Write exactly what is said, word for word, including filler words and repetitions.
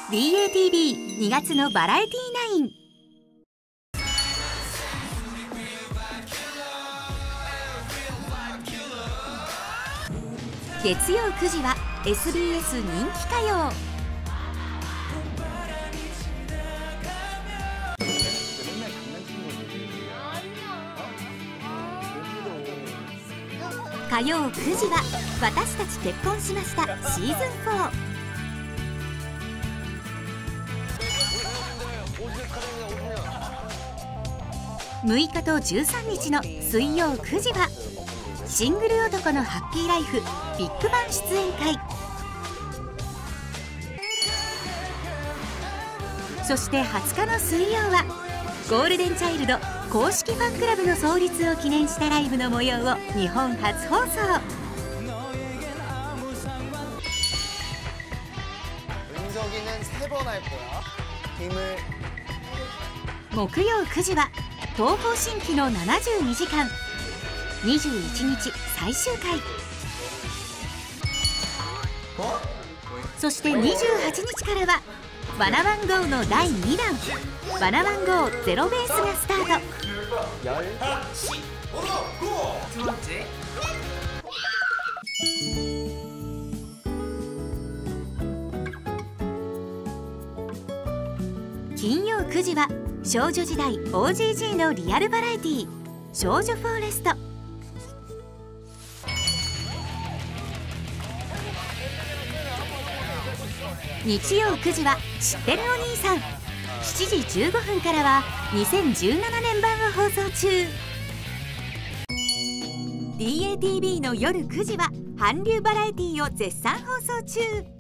ディーエーティービーにがつのバラエティナイン。月曜くじは エスビーエス 人気歌謡。火曜くじは「私たち結婚しました」シーズンフォー。むいかとじゅうさんにちの水曜くじはシングル男のハッピーライフビッグバン出演会。そしてはつかの水曜はゴールデンチャイルド公式ファンクラブの創立を記念したライブの模様を日本初放送。木曜くじは東方神起のななじゅうにじかんにじゅういちにち最終回。そしてにじゅうはちにちからはバナワンゴーのだいにだんバナワンゴーゼロベースがスタート。金曜くじは少女時代 オージージー のリアルバラエティー少女フォーレスト。日曜くじは知ってるお兄さん。しちじじゅうごふんからはにせんじゅうななねん版を放送中。 ディーエーティービー の夜くじは韓流バラエティーを絶賛放送中。